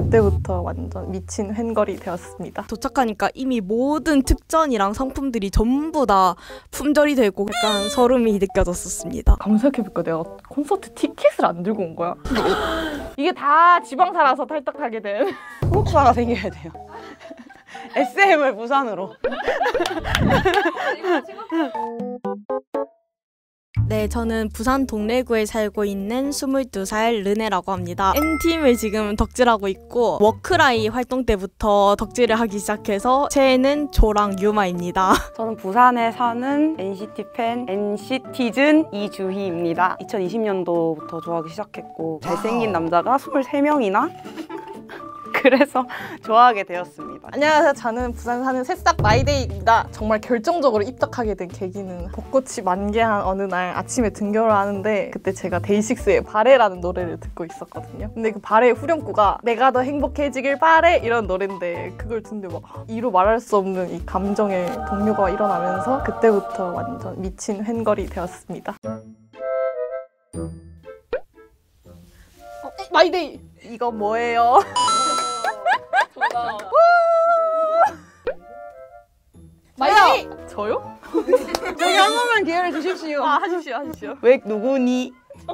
그때부터 완전 미친 팬걸이 되었습니다. 도착하니까 이미 모든 특전이랑 상품들이 전부 다 품절이 되고 약간 서름이 느껴졌었습니다. 검색해볼까 내가 콘서트 티켓을 안 들고 온 거야. 이게 다 지방사라서 탈덕하게 된 소속사가 생겨야 돼요. SM을 부산으로. 네, 저는 부산 동래구에 살고 있는 22살 르네라고 합니다. N팀을 지금 덕질하고 있고 워크라이 활동 때부터 덕질을 하기 시작해서 최애는 조랑 유마입니다. 저는 부산에 사는 NCT 팬 NC티즌 이주희입니다. 2020년도부터 좋아하기 시작했고 잘생긴 남자가 23명이나 그래서 좋아하게 되었습니다. 안녕하세요. 저는 부산 사는 새싹 마이데이입니다. 정말 결정적으로 입덕하게 된 계기는 벚꽃이 만개한 어느 날 아침에 등교를 하는데 그때 제가 데이식스의 바래라는 노래를 듣고 있었거든요. 근데 그 바래의 후렴구가 내가 더 행복해지길 바래 이런 노래인데 그걸 듣는데 막 이루 말할 수 없는 이 감정의 동요가 일어나면서 그때부터 완전 미친 팬걸이 되었습니다. 마이데이! 이거 뭐예요? 마이데이! 저요? 저기 한 번만 기회를 주십시오. 하십시오. 왜 누구니?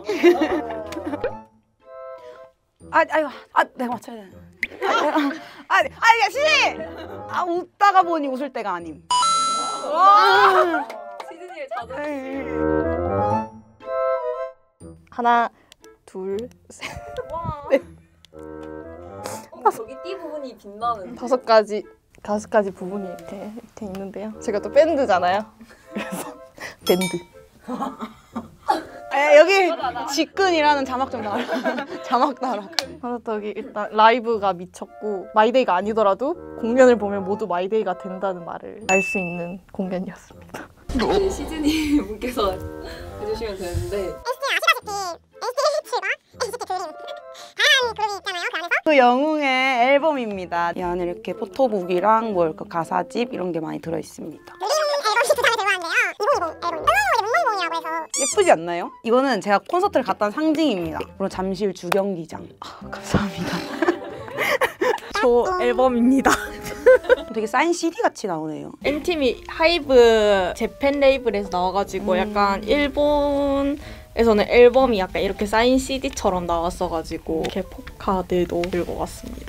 내가 맞춰야 돼. 씨! 웃다가 보니 웃을 때가 아님. 시즈니의 자존심. 하나, 둘, 셋. 네. 저기 띠 부분이 빛나는. 다섯 가지 부분이 이렇게 있는데요. 제가 또 밴드잖아요. 그래서 밴드. 여기 직근이라는 자막 좀 나와요. 자막 달아. 콘서트기 일단 라이브가 미쳤고 마이데이가 아니더라도 공연을 보면 모두 마이데이가 된다는 말을 알 수 있는 공연이었습니다. 이제 시즈니 분께서 해주시면 되는데. 그 영웅의 앨범입니다. 이 안에 이렇게 포토북이랑 뭐 가사집 이런 게 많이 들어있습니다. 예쁘지 않나요? 이거는 제가 콘서트를 갔다 온 상징입니다. 물론 잠실 주경기장. 감사합니다. 저 앨범입니다. 되게 사인 CD 같이 나오네요. N팀이 하이브 재팬 레이블에서 나와가지고 약간 일본에서는 앨범이 약간 이렇게 사인 CD처럼 나왔어가지고 이렇게 포카들도 들고 왔습니다.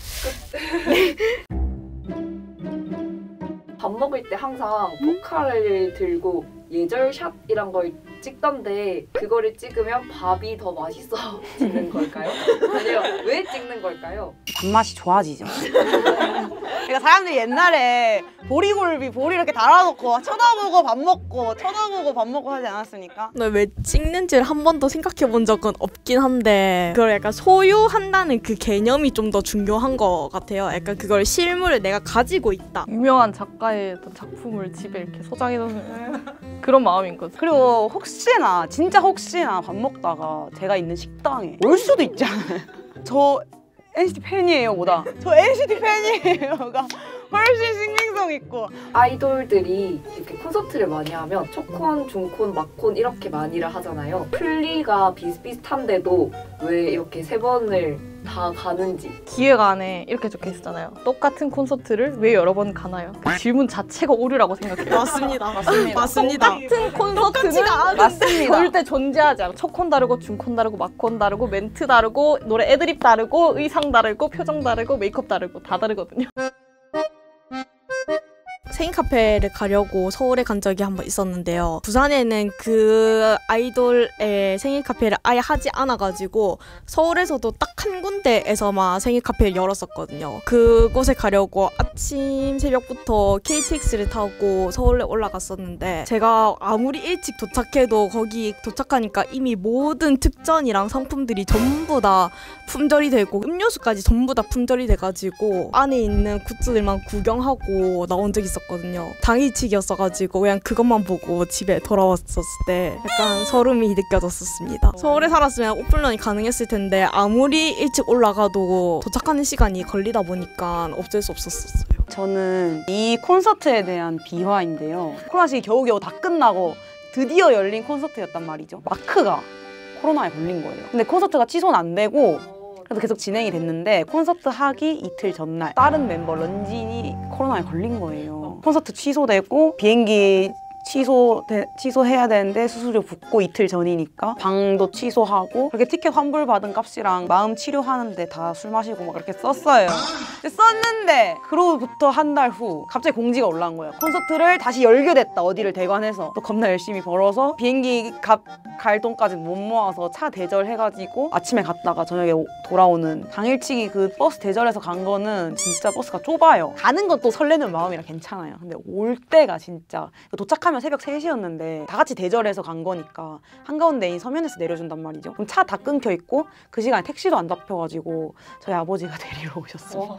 밥 먹을 때 항상 포카를 들고 예절샷이란 걸 찍던데 그거를 찍으면 밥이 더 맛있어지는 걸까요? 아니면 왜 찍는 걸까요? 밥맛이 좋아지죠. 그러니까 사람들이 옛날에 보리굴비 보리 이렇게 달아놓고 쳐다보고 밥 먹고 쳐다보고 밥 먹고 하지 않았습니까? 근데 왜 찍는지를 한 번도 생각해 본 적은 없긴 한데 그걸 약간 소유한다는 그 개념이 좀 더 중요한 것 같아요. 약간 그걸 실물을 내가 가지고 있다. 유명한 작가의 어떤 작품을 집에 이렇게 소장해놓는 그런 마음인 거죠. 그리고 혹시나 진짜 혹시나 밥 먹다가 제가 있는 식당에 올 수도 있잖아요. 저 NCT 팬이에요 보다 저 NCT 팬이에요가 훨씬 신빙성 있고. 아이돌들이 이렇게 콘서트를 많이 하면 초콘, 중콘, 막콘 이렇게 많이를 하잖아요. 플리가 비슷비슷한데도 왜 이렇게 세 번을 다 가는지. 기획 안에 이렇게 적혀 있었잖아요. 똑같은 콘서트를 왜 여러 번 가나요? 그 질문 자체가 오류라고 생각해요. 맞습니다. 맞습니다. 같은 콘서트는 맞습니다. 절대 존재하지 않아요. 첫 콘 다르고 중콘 다르고 막콘 다르고 멘트 다르고 노래 애드립 다르고 의상 다르고 표정 다르고 메이크업 다르고 다 다르거든요. 생일 카페를 가려고 서울에 간 적이 한 번 있었는데요. 부산에는 그 아이돌의 생일 카페를 아예 하지 않아가지고 서울에서도 딱 한 군데에서만 생일 카페를 열었었거든요. 그곳에 가려고 아침 새벽부터 KTX를 타고 서울에 올라갔었는데 제가 아무리 일찍 도착해도 거기 도착하니까 이미 모든 특전이랑 상품들이 전부 다 품절이 되고 음료수까지 전부 다 품절이 돼가지고 안에 있는 굿즈들만 구경하고 나온 적이 있었거든요. 당일치기였어가지고 그냥 그것만 보고 집에 돌아왔었을 때 약간 서름이 느껴졌었습니다. 서울에 살았으면 오픈런이 가능했을 텐데 아무리 일찍 올라가도 도착하는 시간이 걸리다 보니까 어쩔 수 없었어요. 저는 이 콘서트에 대한 비화인데요. 코로나 시기 겨우겨우 다 끝나고 드디어 열린 콘서트였단 말이죠. 마크가 코로나에 걸린 거예요. 근데 콘서트가 취소는 안 되고 그래서 계속 진행이 됐는데 콘서트 하기 이틀 전날 다른 멤버 런쥔이 코로나에 걸린 거예요. 콘서트 취소되고 비행기 취소해야 되는데 수수료 붓고 이틀 전이니까 방도 취소하고 그렇게 티켓 환불받은 값이랑 마음 치료하는데 다 술 마시고 막 그렇게 썼어요. 썼는데 그로부터 한 달 후 갑자기 공지가 올라온 거예요. 콘서트를 다시 열게 됐다. 어디를 대관해서 또 겁나 열심히 벌어서 비행기 값 갈 돈까지 못 모아서 차 대절해가지고 아침에 갔다가 저녁에 돌아오는 당일치기 그 버스 대절해서 간 거는 진짜 버스가 좁아요. 가는 건 또 설레는 마음이라 괜찮아요. 근데 올 때가 진짜 도착하면 새벽 3시였는데 다 같이 대절해서 간 거니까 한가운데인 서면에서 내려준단 말이죠. 그럼 차 다 끊겨 있고 그 시간에 택시도 안 잡혀가지고 저희 아버지가 데리러 오셨어요.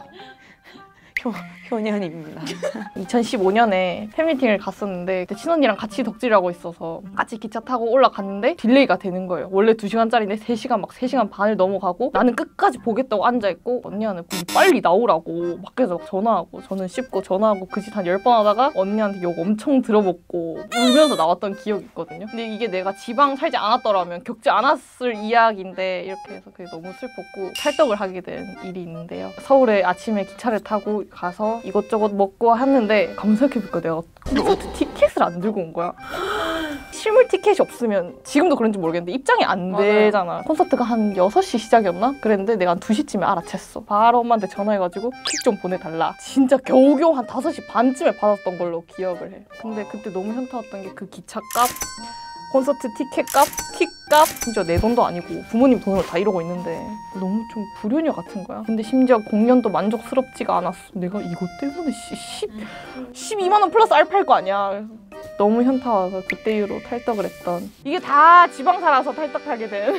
효년입니다. 2015년에 팬미팅을 갔었는데 그때 친언니랑 같이 덕질을 하고 있어서 같이 기차 타고 올라갔는데 딜레이가 되는 거예요. 원래 2시간짜리인데 3시간 막 3시간 반을 넘어가고 나는 끝까지 보겠다고 앉아있고 언니한테 빨리 나오라고 밖에서 막 전화하고 저는 씹고 전화하고 그 짓 한 10번 하다가 언니한테 욕 엄청 들어먹고 울면서 나왔던 기억이 있거든요. 근데 이게 내가 지방 살지 않았더라면 겪지 않았을 이야기인데 이렇게 해서 그게 너무 슬펐고 탈덕을 하게 된 일이 있는데요. 서울에 아침에 기차를 타고 가서 이것저것 먹고 하는데 검색해보니까 내가 콘서트 티켓을 안 들고 온 거야. 실물 티켓이 없으면 지금도 그런지 모르겠는데 입장이 안 되잖아. 콘서트가 한 6시 시작이었나? 그랬는데 내가 한 2시쯤에 알아챘어. 바로 엄마한테 전화해가지고 픽 좀 보내달라. 진짜 겨우겨우 한 5시 반쯤에 받았던 걸로 기억을 해. 근데 그때 너무 현타왔던 게 그 기차값, 콘서트 티켓값, 킥값 진짜 내 돈도 아니고 부모님 돈으로 다 이러고 있는데 너무 좀 불효녀 같은 거야. 근데 심지어 공연도 만족스럽지가 않았어. 내가 이것 때문에 12만 원 플러스 알파일 거 아니야. 너무 현타와서 그때 이후로 탈덕을 했던. 이게 다 지방 살아서 탈덕하게 된.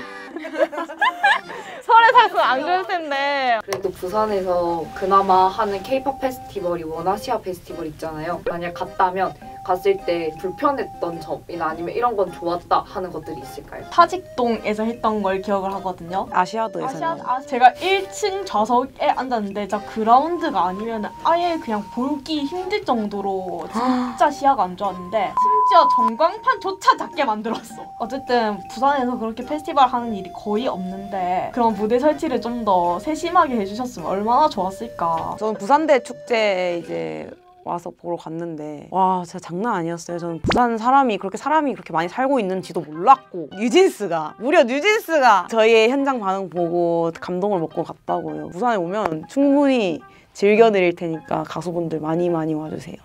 서울에 살았으면 안 그랬을 텐데. 그래도 부산에서 그나마 하는 K-pop 페스티벌이 원아시아 페스티벌 있잖아요. 만약 갔을 때 불편했던 점이나 아니면 이런 건 좋았다 하는 것들이 있을까요? 타직동에서 했던 걸 기억을 하거든요. 아시아드에서는 제가 1층 좌석에 앉았는데 진짜 그라운드가 아니면 아예 그냥 보기 힘들 정도로 진짜 시야가 안 좋았는데 심지어 전광판조차 작게 만들었어. 어쨌든 부산에서 그렇게 페스티벌 하는 일이 거의 없는데 그런 무대 설치를 좀 더 세심하게 해주셨으면 얼마나 좋았을까. 저는 부산대 축제에 이제 와서 보러 갔는데 와 진짜 장난 아니었어요. 저는 부산 사람이 그렇게 많이 살고 있는지도 몰랐고 무려 뉴진스가 저희의 현장 반응 보고 감동을 먹고 갔다고요. 부산에 오면 충분히 즐겨드릴 테니까 가수분들 많이 와주세요.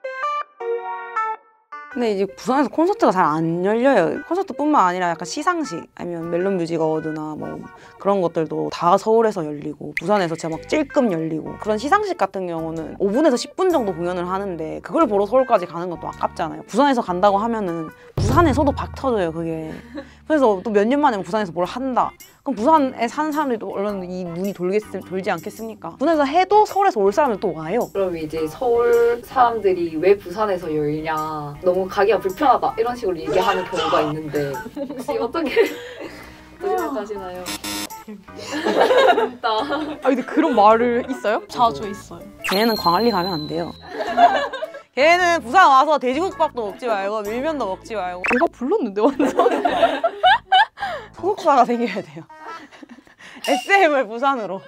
근데 이제 부산에서 콘서트가 잘 안 열려요. 콘서트뿐만 아니라 약간 시상식 아니면 멜론 뮤직 어워드나 뭐 그런 것들도 다 서울에서 열리고 부산에서 진짜 막 찔끔 열리고 그런 시상식 같은 경우는 5분에서 10분 정도 공연을 하는데 그걸 보러 서울까지 가는 것도 아깝잖아요. 부산에서 간다고 하면은 부산에서도 박 터져요 그게. 그래서 또 몇 년 만에 부산에서 뭘 한다. 그럼 부산에 사는 사람들도 얼른 이 눈이 돌지 않겠습니까? 부산에서 해도 서울에서 올 사람들 또 와요. 그럼 이제 서울 사람들이 왜 부산에서 열냐, 너무 가기가 불편하다 이런 식으로 얘기하는 경우가 있는데 혹시 어떻게 생각하시나요? 아 근데 그런 말을 있어요? 자주 있어요. 걔는 광안리 가면 안 돼요. 걔는 부산 와서 돼지국밥도 먹지 말고 밀면도 먹지 말고. 내가 불렀는데 완전. 소속사가 생겨야 돼요. SM을 부산으로.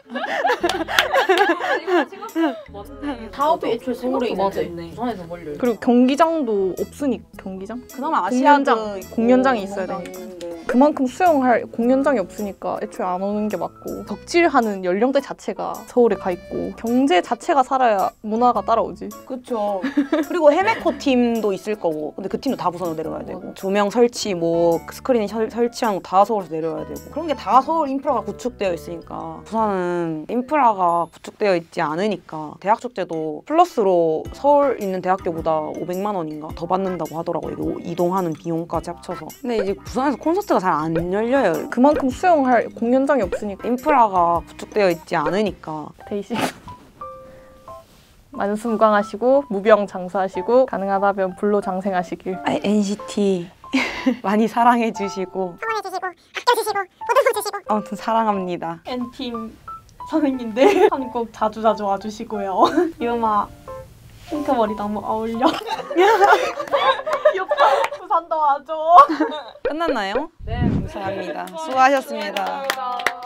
사업이 애초에 서울에 있는데 부산에서 멀려요. 그리고 경기장도 없으니까. 경기장? 그나마 아시아드 공연장이 있어야 되니까. 그만큼 수용할 공연장이 없으니까 애초에 안 오는 게 맞고 덕질하는 연령대 자체가 서울에 가 있고 경제 자체가 살아야 문화가 따라오지. 그렇죠. 그리고 해메코 팀도 있을 거고 근데 그 팀도 다 부산으로 내려와야 되고 조명 설치 뭐 스크린 설치한 거 다 서울에서 내려와야 되고 그런 게 다 서울 인프라가 구축되어 있으니까 부산은 인프라가 구축되어 있지 않으니까 대학 축제도 플러스로 서울 있는 대학교보다 500만 원인가 더 받는다고 하더라고요. 이동하는 비용까지 합쳐서. 근데 이제 부산에서 콘서트가 잘 안 열려요. 그만큼 수용할 공연장이 없으니까 인프라가 구축되어 있지 않으니까. 데이씨 만수무강하시고 무병장수하시고 가능하다면 불로장생하시길. NCT 많이 사랑해주시고 응원해주시고 아껴주시고 보듬어주시고 아무튼 사랑합니다. N팀 선생님들 한국 자주 와주시고요. 이 음악 핑크머리 너무 어울려. 귀엽다. 부산도 와줘. 끝났나요? 네, 감사합니다. 수고하셨습니다. 감사합니다.